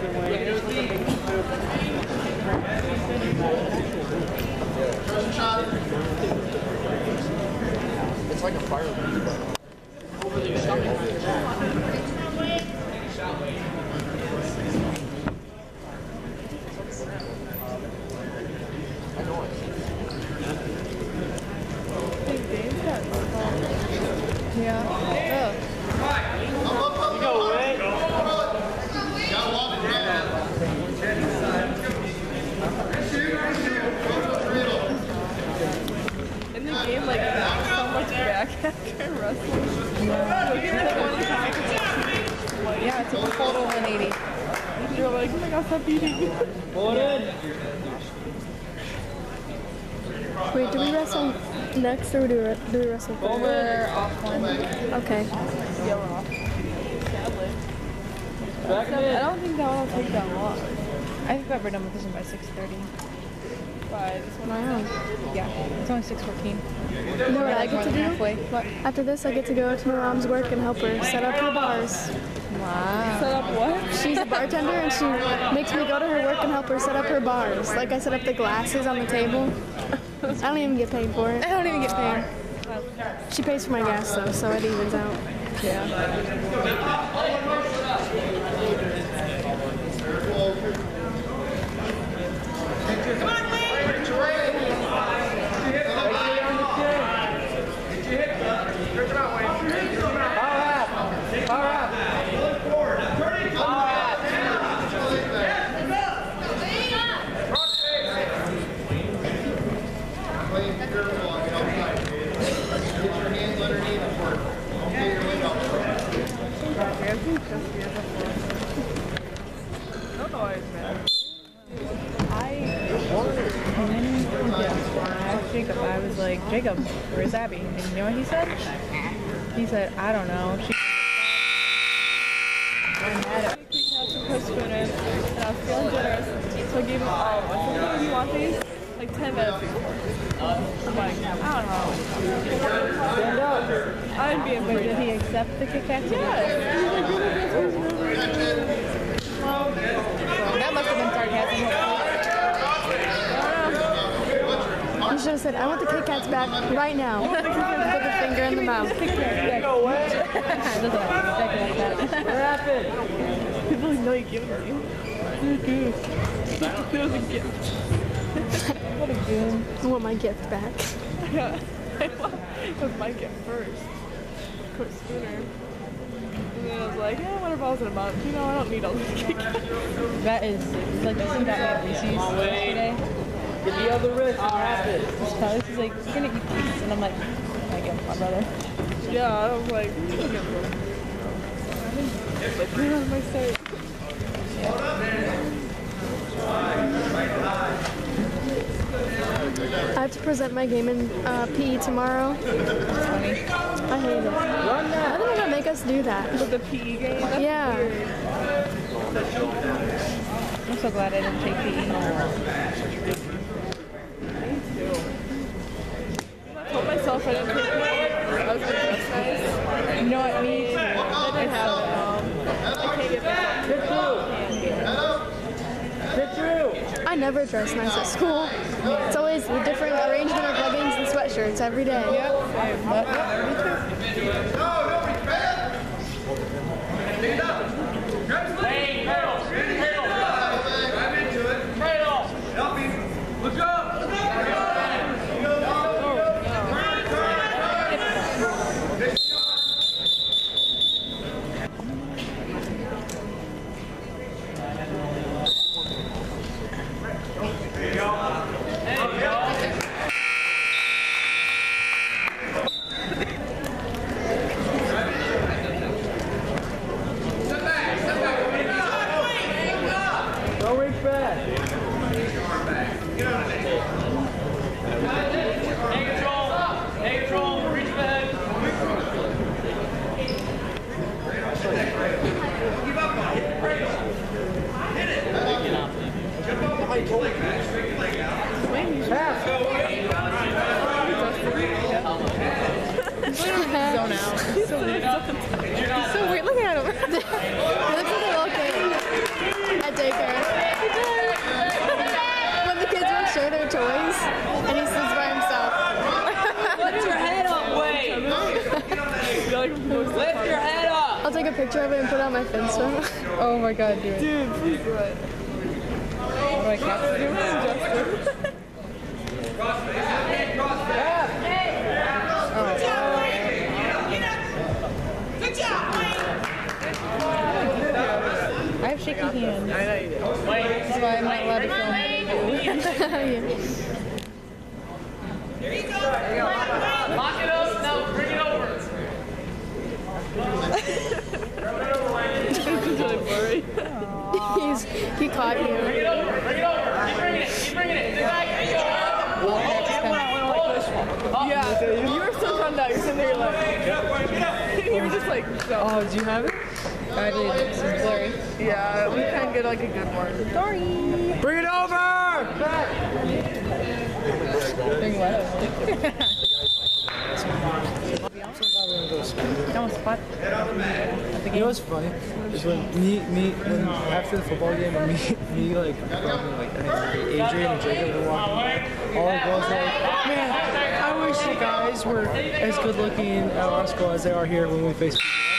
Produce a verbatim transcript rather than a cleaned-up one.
It's like a fire. Yeah. Oh. You go, Ray. In the game, like, so much back after wrestling. Yeah. Yeah, it's a total one eighty. You're like, oh my god, stop beating. Pull it in. Wait, do we wrestle next or do we, do we wrestle first? We're off one. Okay. Yeah, we're off. Sadly. Back I don't think that one will take that long. I think that we're done with this one by six thirty. By this one? Wow. Yeah, it's only six fourteen. You know what I get to do? Halfway. What? After this, I get to go to my mom's work and help her set up her bars. Wow. Set up what? She's a bartender and she makes me go to her work and help her set up her bars. Like I set up the glasses on the table. I don't even get paid for it. I don't even get paid. She pays for my gas though, so it evens out. Yeah. Come on, Lee! Power up! Power up! Power up! Jacob, I was like, Jacob, where's Abby? And you know what he said? He said, I don't know. She I'm mad at Kit Kats and Coach Spooner, and I was feeling generous, so I gave him all of us. I said, do you want these? Like ten minutes before. I'm like, I don't know. Stand up! I didn't be but did he accept the Kit Kats? Yes! He's like, really good, well, that must have been sarcasm. You should have said, I want the Kit Kats back right now. Put the finger in the mouth. Go away! Doesn't exactly like that. What happened? People know you give it to you. You're good. That was a gift. What a goon. I want my gift back. Yeah. It was my gift first. Coach Spooner. And then I was like, yeah, I wonder if I was in a month. You know, I don't need all this Kit Kats. That is, like, you see that at Reese's yesterday? Get the other wrist and wrap it. This fellas is like, you're gonna eat these. And I'm like, I give my brother. Yeah, I was like, I give him. Like, put it on my shirt. I have to present my game in uh, P E tomorrow. That's funny. I hate it. Run that! Why do they not make us do that? With the P E game? That's Yeah. weird. I'm so glad I didn't take P E. I told myself I didn't take P E. I was going to dress nice. You know what I mean? I didn't have it. Um, I can't get that. Get through! Get through! I never dress nice at school. It's always a different arrangement of leggings and sweatshirts every day. Yep, same. But, me too. Let's go! Don't reach back. Take control. Take control. Reach back. Give up on it. Hit it. Jump off the leg. Straight your leg out. Pass. Zone out. He's so weird. He's so weird. Look at him. He looks like a little kid. At Lift your head up! I'll take a picture of it and put it on my Finsta. Oh my god, dude. Dude, please do it. How do I capture it? I have shaky hands. I know you do. That's why I'm not allowed to film it. Here you go. Lock it up. Now bring it over. This is really blurry. He's, he caught you. Bring it over. Bring it over. Keep bringing it. Keep bringing it. Sit back. Here you go. Yeah, you were so calm down. You're sitting there like, you were just like, so. Oh, do you have it? I did. This is blurry. Yeah, we can't get like a good one. Sorry. Bring it over! Bring what? That was fun. You know what's funny? Is when me, me, when after the football game, and me, me like, fucking, like, I think Adrian and Jacob were walking by, all the girls were like, man, I wish you guys were as good looking at our school as they are here when we face people.